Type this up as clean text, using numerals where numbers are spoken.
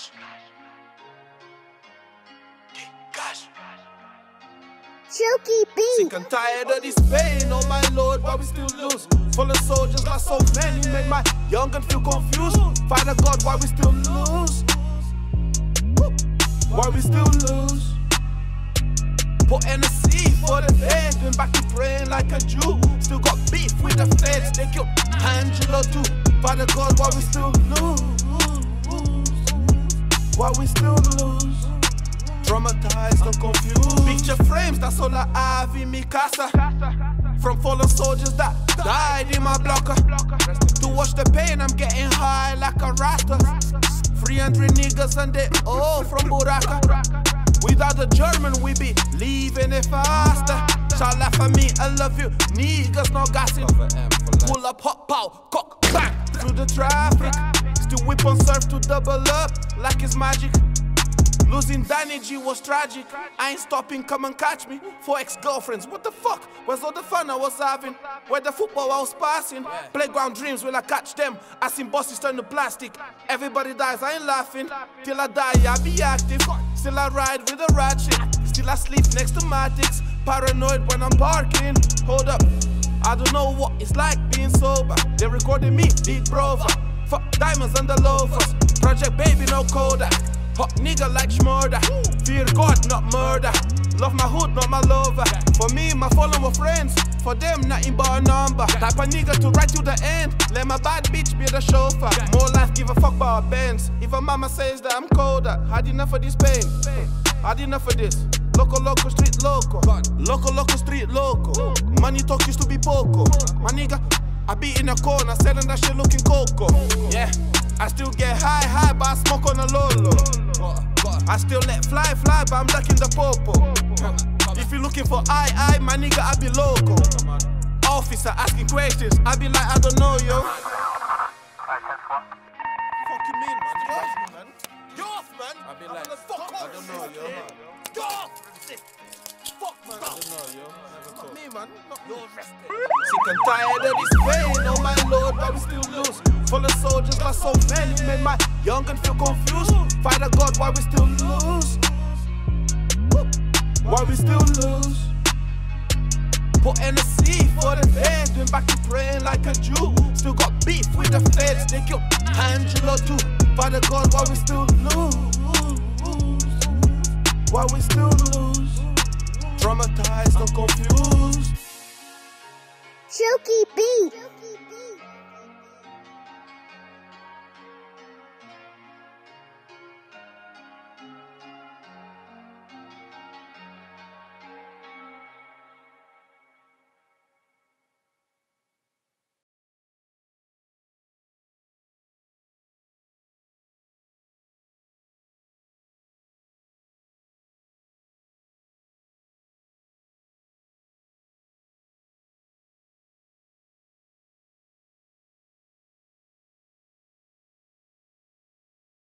Cash. Cash. Silky beat. Sick and tired of this pain, oh my lord, why we still lose? Full of soldiers, like so many, make my young and feel confused. Father God, why we still lose? Why we still lose? Put NSC for the head, been back to praying like a Jew. Still got beef with the feds, they killed Angelo too. Father God, why we still lose? Why we still lose? Traumatized and confused. Picture frames, that's all I have in me casa. From fallen soldiers that died in my blocker. To watch the pain, I'm getting high like a rasta. 300 niggas and they all from Buraka. Without the German, we be leaving it faster. Shout out for me, I love you, niggas no gassing. Pull up, hot pow, cock, bang, through the traffic. Still whip on surf to double up like it's magic. Losing Danny G was tragic. I ain't stopping, come and catch me. 4 ex-girlfriends, what the fuck? Where's all the fun I was having? Where the football I was passing? Playground dreams, will I catch them? I seen bosses turn to plastic. Everybody dies, I ain't laughing. Till I die, I be active. Still I ride with a ratchet. Still I sleep next to Matix. Paranoid when I'm parking. Hold up, I don't know what it's like being sober. They recording me, Big Brover. Fuck diamonds and the loafers. Project Baby, no Kodak. Hot nigga like Shmurda. Fear God, not murder. Love my hood, not my lover. For me, my follower friends. For them, nothing but a number. Type of nigga to right to the end. Let my bad bitch be the chauffeur. More life, give a fuck about our bands. If a mama says that I'm colder, had enough of this pain. Had enough of this. Loco, loco, street loco. Loco, loco, street loco. Money talk used to be poco. My nigga, I be in a corner, selling that shit looking cocoa. Yeah, I still get high, but I smoke on a low. I still let fly, but I'm ducking the popo. If you're looking for I, my nigga, I be loco. Officer asking questions, I be like, I don't know, yo. Fuck you mean, man? You're off, man. I be like, fuck off. I don't know, yo. You're off. Fuck, man. I don't know, yo. Not me, man. Not you're arrested. Sick and tired of this pain, oh my lord, why we still lose? Full of soldiers, like so many, made my young and feel confused. Father God, why we still lose? Why we still lose? Put NSC for the head, been back to praying like a Jew. Still got beef with the feds, they killed Angelo too. Father God, why we still lose? Why we still lose? Traumatized and confused. Silky beat.